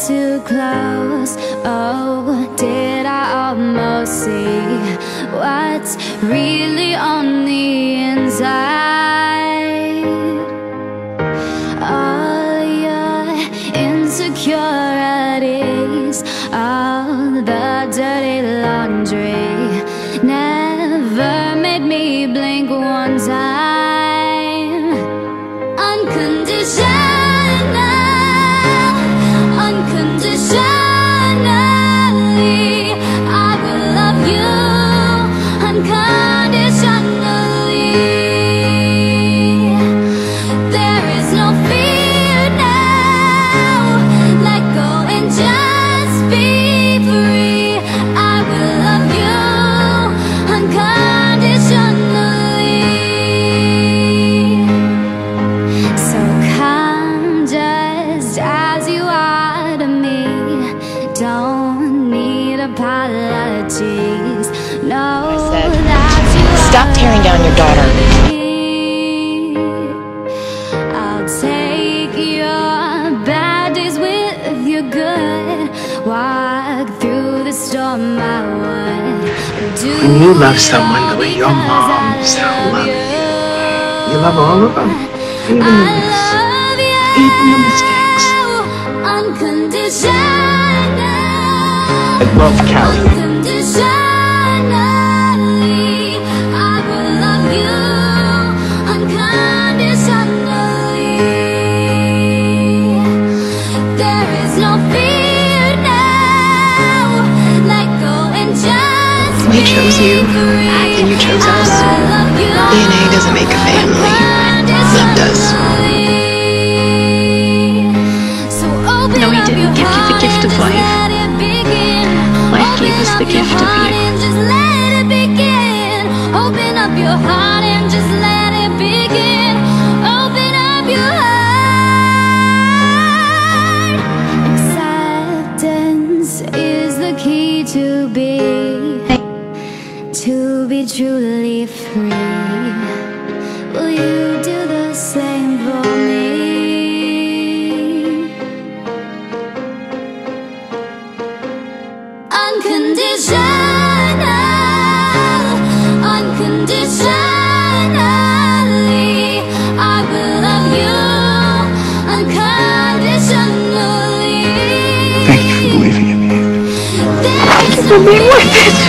too close. Oh, did I almost see what's really on the inside? All your insecurities, all the dirty laundry, never made me blink one time. Unconditionally, I will love you unconditionally. There is no fear now. Let go and just be free. I will love you unconditionally. So come just as you are to me. Don't need apologies. No, that you stop tearing down your daughter. I'll take your bad days with your good. Walk through the storm I would. When you love someone the way your mom used to love you, you love all of them, even the mistakes. Even the mistakes. Unconditionally, I love Callie. Unconditionally, I will love you unconditionally. There is no fear now. Let go and just We chose you, and you chose us. DNA doesn't make a family. Love does. No, he didn't give you the gift of life. Life gave us the gift of you. Just let it begin. Open up your heart and just let it begin. Open up your heart. Acceptance is the key to be truly free. Will you do the same for me? Unconditionally, I will love you unconditionally. Thank you for believing in me. Thank you for being with it.